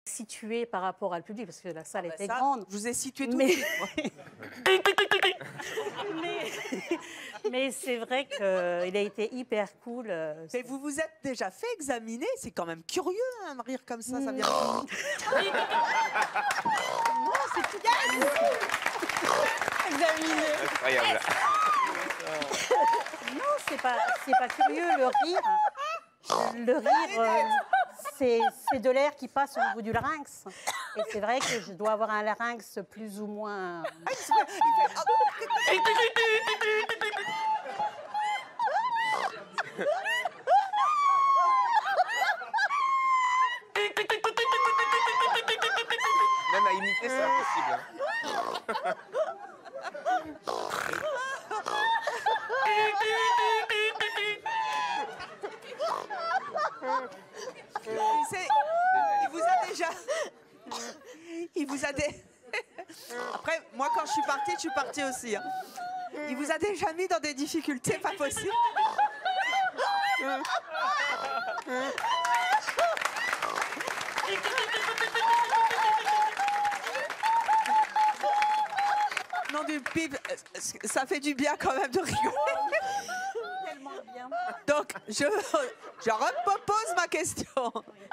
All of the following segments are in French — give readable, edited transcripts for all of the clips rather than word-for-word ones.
situé par rapport à le public, parce que la salle était Ça, grande. je vous ai situé tout Mais- de suite. Mais c'est vrai qu'il a été hyper cool. Mais vous vous êtes déjà fait examiner. C'est quand même curieux, hein, de rire comme ça vient. Non, c'est tout examiné. Incroyable. Non, c'est pas curieux, le rire. Le rire, c'est de l'air qui passe au niveau du larynx. Et c'est vrai que je dois avoir un larynx plus ou moins... Même à imiter, c'est impossible. Il vous a déjà... Après, moi, quand je suis partie aussi. Hein. Il vous a déjà mis dans des difficultés pas possibles. Non, du pib, ça fait du bien quand même de rigoler. Tellement bien. Donc, je repose ma question.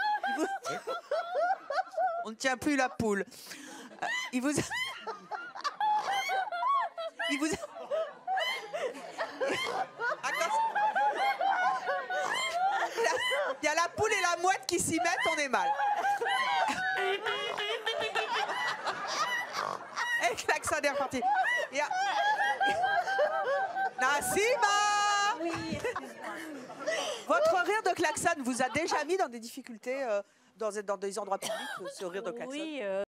On ne tient plus la poule. Il vous a... Attention. Il y a la poule et la mouette qui s'y mettent, on est mal. Et klaxon est reparti. Il y a... Nassima! Oui, excuse-moi. Votre rire de klaxon vous a déjà mis dans des difficultés dans des endroits publics, ce rire de klaxon? Oui,